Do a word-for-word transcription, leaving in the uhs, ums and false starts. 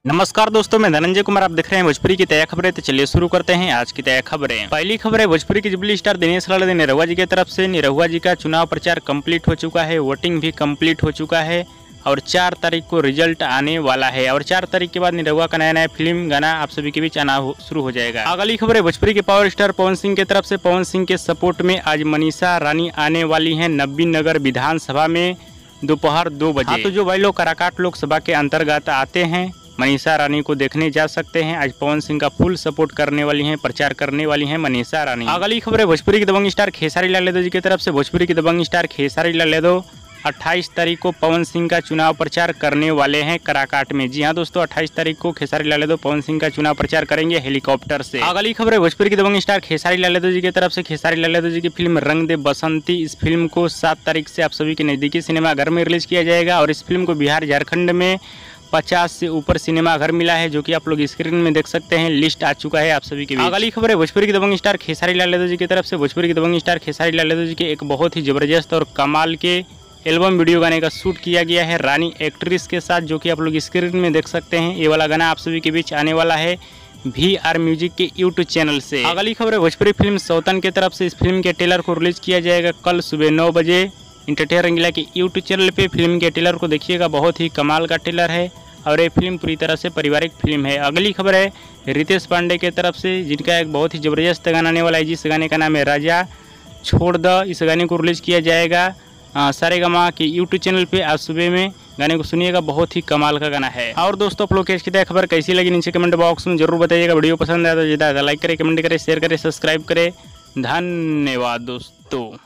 नमस्कार दोस्तों, मैं धनंजय कुमार। आप देख रहे हैं भोजपुरी की तय खबरें। तो चलिए शुरू करते हैं आज की तय खबरें। पहली खबर है भोजपुरी की जुबली स्टार दिनेश लाल निरहुआ जी की तरफ से। निरहुआ जी का चुनाव प्रचार कंप्लीट हो चुका है, वोटिंग भी कंप्लीट हो चुका है और चार तारीख को रिजल्ट आने वाला है। और चार तारीख के बाद निरहुआ का नया नया फिल्म गाना आप सभी के बीच आना शुरू हो जाएगा। अगली खबर है भोजपुरी के पावर स्टार पवन सिंह की तरफ से। पवन सिंह के सपोर्ट में आज मनीषा रानी आने वाली है नबीन नगर विधानसभा में दोपहर दो बजे। हाँ, तो जो भाई लोग काराकाट लोकसभा के अंतर्गत आते हैं मनीषा रानी को देखने जा सकते हैं। आज पवन सिंह का फुल सपोर्ट करने वाली हैं, प्रचार करने वाली हैं मनीषा रानी। अगली खबर है भोजपुरी के दबंग स्टार खेसारी लाल यादव जी की तरफ से। भोजपुरी के दबंग स्टार खेसारी लाल यादव अट्ठाईस तारीख को पवन सिंह का चुनाव प्रचार करने वाले हैं कराकाट में। जी हाँ दोस्तों, अट्ठाईस तारीख को खेसारी लाल यादव पवन सिंह का चुनाव प्रचार करेंगे हेलीकॉप्टर से। अगली खबर है भोजपुरी के दबंग स्टार खेसारी लाल यादव जी की तरफ से। खेसारी लाल यादव जी की फिल्म रंग दे बसंती, इस फिल्म को सात तारीख से आप सभी के नजदीकी सिनेमाघर में रिलीज किया जाएगा। और इस फिल्म को बिहार झारखंड में पचास से ऊपर सिनेमा घर मिला है, जो कि आप लोग स्क्रीन में देख सकते हैं। लिस्ट आ चुका है आप सभी के बीच। अगली खबर है भोजपुरी के दबंग स्टार खेसारी लाल यादव जी की तरफ से। भोजपुरी के दबंग स्टार खेसारी लाल यादव जी के एक बहुत ही जबरदस्त और कमाल के एल्बम वीडियो गाने का शूट किया गया है रानी एक्ट्रेस के साथ, जो कि आप लोग स्क्रीन में देख सकते हैं। ये वाला गाना आप सभी के बीच आने वाला है वी आर म्यूजिक के यूट्यूब चैनल से। अगली खबर है भोजपुरी फिल्म सौतन की तरफ से। इस फिल्म के ट्रेलर को रिलीज किया जाएगा कल सुबह नौ बजे इंटरटेनर रंगीला के यूट्यूब चैनल पे। फिल्म के ट्रेलर को देखिएगा, बहुत ही कमाल का ट्रेलर है और ये फिल्म पूरी तरह से पारिवारिक फिल्म है। अगली खबर है रितेश पांडे की तरफ से, जिनका एक बहुत ही ज़बरदस्त गाना आने वाला है, जिस गाने का नाम है राजा छोड़ द। इस गाने को रिलीज़ किया जाएगा सारेगामा के यूट्यूब चैनल पे। आज सुबह में गाने को सुनिएगा, बहुत ही कमाल का गाना है। और दोस्तों, आप लोग की तय खबर कैसी लगी नीचे कमेंट बॉक्स में जरूर बताइएगा। वीडियो पसंद आया तो ज़्यादा लाइक करें, कमेंट करें, शेयर करें, सब्सक्राइब करें। धन्यवाद दोस्तों।